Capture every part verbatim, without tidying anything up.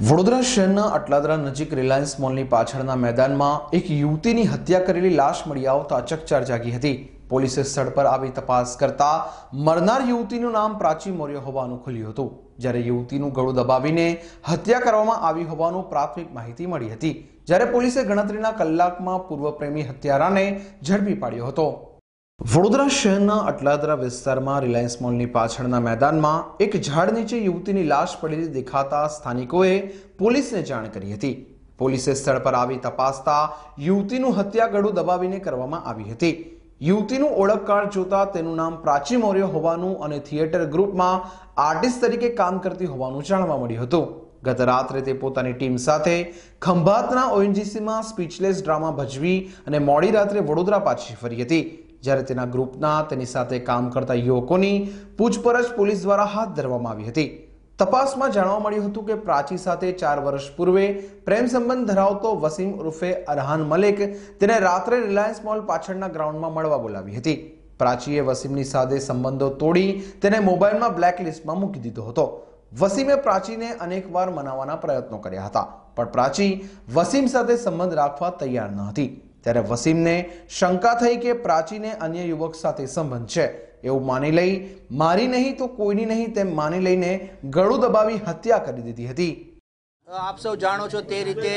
વડોદરા શહેરના અટલાદરા નજીક રિલાયન્સ મોલની પાછળના મેદાનમાં એક યુવતીની હત્યા કરેલી લાશ મળી આવતા ચકચાર જાગી હતી। પોલીસે સ્થળ પર આવી તપાસ કરતા મરનાર યુવતીનું નામ પ્રાચી મૌર્ય હોવાનું ખુલ્યું હતું, જ્યારે યુવતીનું ગળું દબાવીને હત્યા કરવામાં આવી હોવાનું પ્રાથમિક માહિતી મળી હતી। જ્યારે પોલીસે ગણતરીના કલાકમાં પૂર્વ પ્રેમી હત્યારાને ઝડપી પાડ્યો હતો। વડોદરા શહેરના અટલાદરા વિસ્તારમાં રિલાયન્સ મોલની પાછળના મેદાનમાં એક ઝાડ નીચે યુવતીની લાશ પડેલી દેખાતા સ્થાનિકોએ પોલીસને જાણ કરી હતી। પોલીસે સ્થળ પર આવી તપાસતા યુવતીનું હત્યા ગળું દબાવીને કરવામાં આવી હતી। યુવતીનું ઓળખ કાર્ડ જોતા તેનું નામ પ્રાચી મૌર્ય હોવાનું અને થિયેટર ગ્રુપમાં આર્ટિસ્ટ તરીકે કામ કરતી હોવાનું જાણવા મળ્યું હતું। ગત રાત્રે તે પોતાની ટીમ સાથે ખંભાતના ઓએનજીસીમાં સ્પીચલેસ ડ્રામા ભજવી અને મોડી રાત્રે વડોદરા પાછી ફરી હતી, જ્યારે તેના ગ્રુપના તેની સાથે કામ કરતા યુવકોની પૂછપરછ પોલીસ દ્વારા હાથ ધરવામાં આવી હતી। તપાસમાં જાણવા મળ્યું હતું કે પ્રાચી સાથે ચાર વર્ષ પૂર્વે પ્રેમ સંબંધ ધરાવતો વસીમ ઉર્ફે અરહાન મલિક તેને રાત્રે રિલાયન્સ મોલ પાછળના ગ્રાઉન્ડમાં મળવા બોલાવી હતી। પ્રાચીએ વસીમની સાથે સંબંધો તોડી તેને મોબાઈલમાં બ્લેકલિસ્ટમાં મૂકી દીધો હતો। વસીમે પ્રાચીને અનેકવાર મનાવવાના પ્રયત્નો કર્યા હતા, પણ પ્રાચી વસીમ સાથે સંબંધ રાખવા તૈયાર ન હતી। ત્યારે વસીમને શંકા થઈ કે પ્રાચીને અન્ય યુવક સાથે સંબંધ છે એવું માની લઈ મારી નહીં તો કોઈની નહીં તેમ માની લઈને ગળું દબાવી હત્યા કરી દીધી હતી। આપ સૌ જાણો છો તે રીતે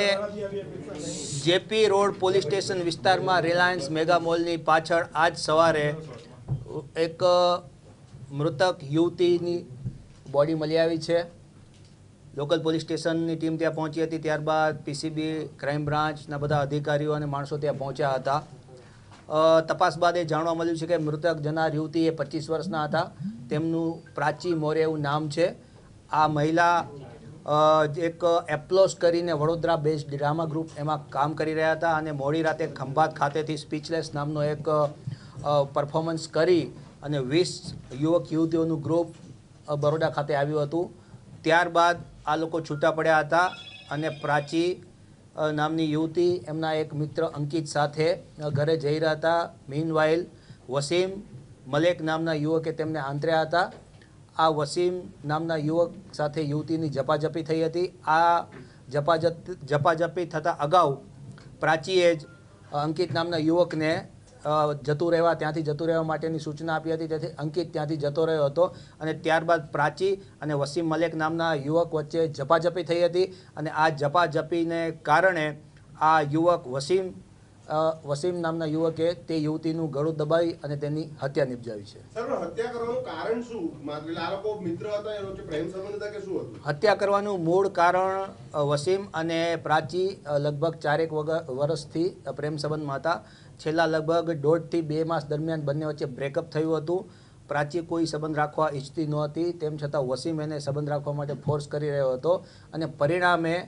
જેપી રોડ પોલીસ સ્ટેશન વિસ્તારમાં રિલાયન્સ મેગા મોલની પાછળ આજ સવારે એક મૃતક યુવતીની બોડી મળી આવી છે। લોકલ પોલીસ સ્ટેશનની ટીમ ત્યાં પહોંચી હતી, ત્યારબાદ પીસીબી ક્રાઇમ બ્રાન્ચના બધા અધિકારીઓ અને માણસો ત્યાં પહોંચ્યા હતા। તપાસ બાદ એ જાણવા મળ્યું છે કે મૃતક જનાર યુવતી એ પચીસ વર્ષના હતા। તેમનું પ્રાચી મૌર્ય એવું નામ છે। આ મહિલા એક એપ્લોસ કરીને વડોદરા બેઝડ ડ્રામા ગ્રુપ એમાં કામ કરી રહ્યા હતા અને મોડી રાતે ખંભાત ખાતેથી સ્પીચલેસ નામનો એક પરફોર્મન્સ કરી અને વીસ યુવક યુવતીઓનું ગ્રુપ બરોડા ખાતે આવ્યું હતું। ત્યારબાદ આ લોકો છૂટા પડ્યા હતા અને પ્રાચી નામની યુવતી એમના એક મિત્ર અંકિત સાથે ઘરે જઈ રહ્યા હતા। મીનવાઇલ વસીમ મલેક નામના યુવકે તેમને આંતર્યા હતા। આ વસીમ નામના યુવક સાથે યુવતીની ઝપાઝપી થઈ હતી। આ ઝપાઝપ ઝપાઝપી થતાં અગાઉ પ્રાચીએ જ અંકિત નામના યુવકને જતું રહેવા ત્યાંથી જતું રહેવા માટેની સૂચના આપી હતી, તેથી અંકિત ત્યાંથી જતો રહ્યો હતો અને ત્યારબાદ પ્રાચી અને વસીમ મલેક નામના યુવક વચ્ચે ઝપાઝપી થઈ હતી અને આ ઝપાઝપીને કારણે આ યુવક વસીમ વસીમ નામના યુવકે તે યુવતીનું ગળું દબાવી અને તેની હત્યા નિપજાવી છે। હત્યા કરવાનું કારણ શું? આ લોકો મિત્ર હતા, એનો જે પ્રેમ સંબંધ હતા કે શું હતું? હત્યા કરવાનું મૂળ કારણ વસીમ અને પ્રાચી લગભગ ચારેક વર્ષથી પ્રેમ સંબંધમાં હતા। છેલ્લા લગભગ દોઢથી બે માસ દરમિયાન બંને વચ્ચે બ્રેકઅપ થયું હતું। પ્રાચી કોઈ સંબંધ રાખવા ઈચ્છતી નહોતી, તેમ છતાં વસીમ એને સંબંધ રાખવા માટે ફોર્સ કરી રહ્યો હતો અને પરિણામે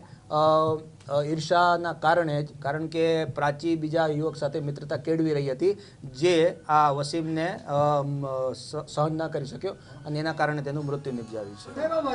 ઈર્ષાના કારણે જ, કારણ કે પ્રાચી બીજા યુવક સાથે મિત્રતા કેળવી રહી હતી જે આ વસીમને સહન ન કરી શક્યો અને એના કારણે તેનું મૃત્યુ નિપજાવ્યું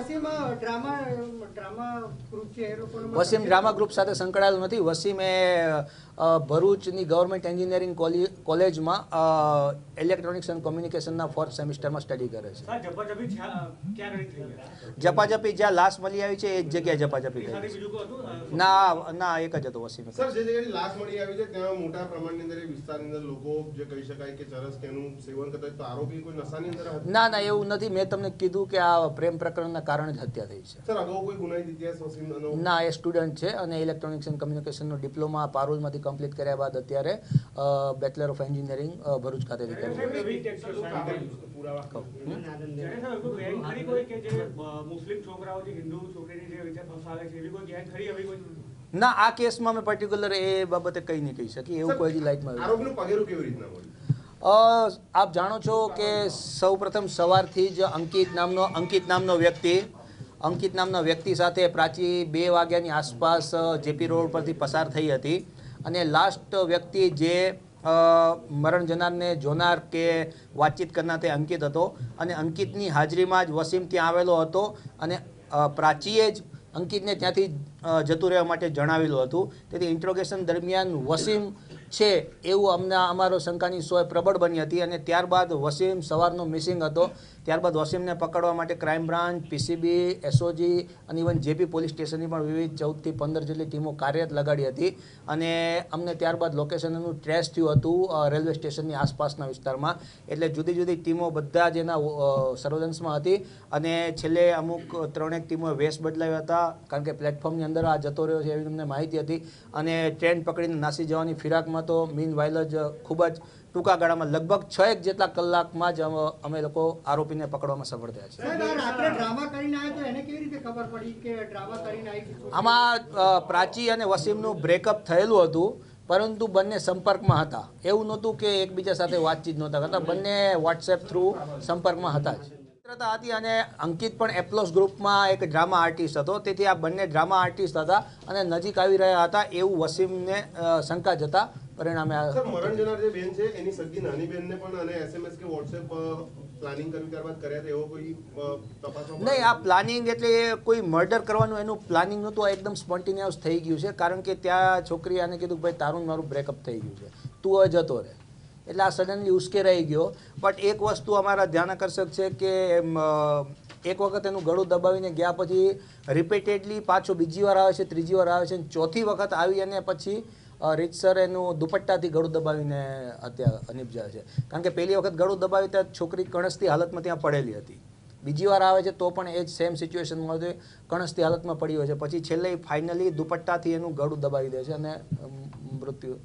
છે। વસીમ ડ્રામા ગ્રુપ સાથે સંકળાયેલું નથી। વસીમ એ ભરૂચની ગવર્મેન્ટ એન્જિનિયરિંગ કોલેજમાં ઇલેક્ટ્રોનિક્સ એન્ડ કોમ્યુનિકેશનના ફોર્થ સેમિસ્ટરમાં સ્ટડી કરે છે। ઝપાઝપી જ્યાં લાશ મળી આવી છે એ જ જગ્યાએ ઝપાઝપી થઈ ના ના એક જ હતો વસીમ। સર, જે જગ્યાએ લાશ મળી આવી છે ત્યાં મોટા પ્રમાણની અંદર એ વિસ્તારની અંદર લોકો જે કહી શકાય કે ચરસ તેનું સેવન કરતા હોય, તો આરોપી કોઈ નશાની અંદર હતા? ના ના એવું નથી। મેં તમને કીધું કે આ પ્રેમ પ્રકરણના કારણે જ હત્યા થઈ છે। સર, અગાઉ કોઈ ગુનાહિત ઇતિહાસ વસીમનો? ના, એ સ્ટુડન્ટ છે અને ઇલેક્ટ્રોનિક્સ એન્ડ કમ્યુનિકેશનનો ડિપ્લોમા પારુલમાંથી કમ્પ્લીટ કર્યા બાદ અત્યારે બેચલર ઓફ એન્જિનિયરિંગ ભરૂચ ખાતેથી કરે છે। ના, આ કેસમાં મેં પર્ટિક્યુલર એ બાબતે કંઈ નહીં કહી શકી, એવું કોઈ લાઈટમાં આરોપીનું પગેરું કેવી રીતના મળ્યું? આપ જાણો છો કે સૌ પ્રથમ સવારથી જ અંકિત નામનો અંકિત નામનો વ્યક્તિ અંકિત નામના વ્યક્તિ સાથે પ્રાચી બે વાગ્યાની આસપાસ જેપી રોડ પરથી પસાર થઈ હતી અને લાસ્ટ વ્યક્તિ જે મરણ જનારને જોનાર કે વાતચીત કરનાર તે અંકિત હતો અને અંકિતની હાજરીમાં જ વસીમ ત્યાં આવેલો હતો અને પ્રાચીએ જ અંકિતને ત્યાંથી જતું રહેવા માટે જણાવેલું હતું। તેથી ઇન્ટ્રોગેશન દરમિયાન વસીમ છે એવું અમને અમારો શંકાની સોય પ્રબળ બની હતી અને ત્યારબાદ વસીમ સવારનો મિસિંગ હતો। ત્યારબાદ વસીમને પકડવા માટે ક્રાઇમ બ્રાન્ચ, પીસીબી, એસઓજી અને ઇવન જેપી પોલીસ સ્ટેશનની પણ વિવિધ ચૌદથી પંદર જેટલી ટીમો કાર્યરત લગાડી હતી અને અમને ત્યારબાદ લોકેશનનું ટ્રેસ થયું હતું રેલવે સ્ટેશનની આસપાસના વિસ્તારમાં. એટલે જુદી જુદી ટીમો બધા જ એના સર્વેલન્સમાં હતી અને છેલ્લે અમુક ત્રણેક ટીમોએ વેશ બદલાવ્યા હતા કારણ કે પ્લેટફોર્મની અંદર આ જતો રહ્યો છે એવી અમને માહિતી હતી અને ટ્રેન પકડીને નાસી જવાની ફિરાકમાં તો મીન વાઇલ જ ખૂબ જ ટૂંકા ગાળામાં લગભગ છ એક જેટલા કલાકમાં જ અમે લોકો આરોપીને પકડવામાં સફળ થયા છે. આમાં પ્રાચી અને વસીમનું બ્રેકઅપ થયેલું હતું પરંતુ બંને સંપર્કમાં હતા. એવું નહોતું કે એકબીજા સાથે વાતચીત નહોતા કરતા, બંને વોટ્સએપ થ્રુ સંપર્કમાં હતા જ હતી. અને અંકિત પણ એપ્લોસ ગ્રુપમાં એક ડ્રામા આર્ટિસ્ટ હતો, તેથી આ બંને ડ્રામા આર્ટિસ્ટ હતા અને નજીક આવી રહ્યા હતા એવું વસીમને શંકા જતા પરિણામે મરણ જનાર જે બેન છે એની સગી નાની બેનને પણ અને એસએમએસ કે વોટ્સએપ પ્લાનિંગ કર્યું ત્યારબાદ કર્યા એવો કોઈ તપાસમાં નહીં. આ પ્લાનિંગ એટલે કોઈ મર્ડર કરવાનું એનું પ્લાનિંગ નહોતું, આ એકદમ સ્પોન્ટેનિયસ થઈ ગયું છે કારણ કે ત્યાં છોકરીએ આને કીધું ભાઈ તારું મારું બ્રેકઅપ થઈ ગયું છે, તું હવે જતો રહે. એટલે આ સડનલી ઉશ્કેરાઈ ગયો. બટ એક વસ્તુ અમારા ધ્યાન આકર્ષક છે કે એક વખત એનું ગળું દબાવીને ગયા પછી રિપીટેડલી પાછો બીજી વાર આવે છે, ત્રીજી વાર આવે છે, ચોથી વખત આવી અને પછી રીતસર એનું દુપટ્ટાથી ગળું દબાવીને હત્યા નિપજાવે છે. કારણ કે પહેલી વખત ગળું દબાવી ત્યાં છોકરી કણસતી હાલતમાં ત્યાં પડેલી હતી, બીજી વાર આવે છે તો પણ એ જ સેમ સિચ્યુએશનમાં હોય કણસતી હાલતમાં પડી હોય છે. પછી છેલ્લે ફાઇનલી દુપટ્ટાથી એનું ગળું દબાવી દે છે અને મૃત્યુ.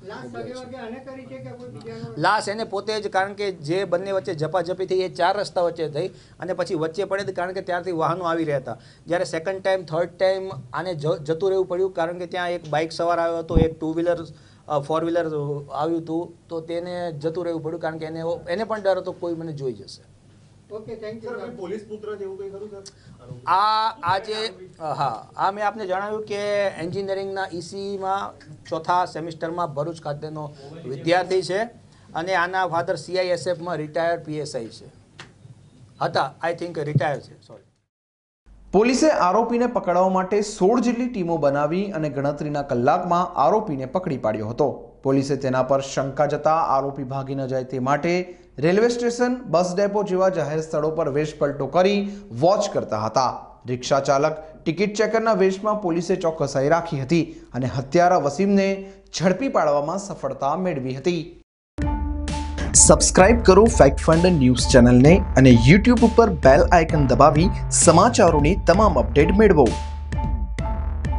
લાશ એને પોતે જ, કારણ કે જે બંને વચ્ચે ઝપાઝપી થઈ એ ચાર રસ્તા વચ્ચે થઈ અને પછી વચ્ચે પડે કારણ કે ત્યારથી વાહનો આવી રહ્યા હતા. જ્યારે સેકન્ડ ટાઈમ થર્ડ ટાઈમ આને જતું રહેવું પડ્યું કારણ કે ત્યાં એક બાઇક સવાર આવ્યો હતો, એક ટુ વ્હીલર ફોર વ્હીલર આવ્યું હતું તો તેને જતું રહેવું પડ્યું કારણ કે એને એને પણ ડર હતો કોઈ મને જોઈ જશે. પોલીસ પુત્ર જેવું કંઈ ખરું સર? આ આજે હા આ મેં આપને જણાવ્યું કે એન્જિનિયરિંગના ઈસીમાં ચોથા સેમિસ્ટરમાં ભરૂચ ખાતેનો વિદ્યાર્થી છે અને આના ફાધર સીઆઈએસએફમાં રિટાયર્ડ પીએસઆઈ છે હતા, આઈ થિંક રિટાયર છે. સોરી. પોલીસે આરોપીને પકડવા માટે સોળ જેટલી ટીમો બનાવી અને ગણતરીના કલાકમાં આરોપીને પકડી પાડ્યો હતો. પોલીસે તેના પર શંકા જતા આરોપી ભાગી ન જાય તે માટે રેલવે સ્ટેશન, બસ ડેપો જેવા જાહેર સ્થળો પર વેશપલટો કરી વોચ કરતા હતા. રિક્ષા ચાલક, ટિકિટ ચેકરના વેશમાં પોલીસે ચોકસાઈ રાખી હતી અને હત્યારા વસીમને ઝડપી પાડવામાં સફળતા મેળવી હતી. સબસ્ક્રાઇબ કરો ફેક્ટ ફંડ ન્યૂઝ ચેનલને અને યુટ્યુબ ઉપર બેલ આઇકન દબાવી સમાચારોની તમામ અપડેટ મેળવો.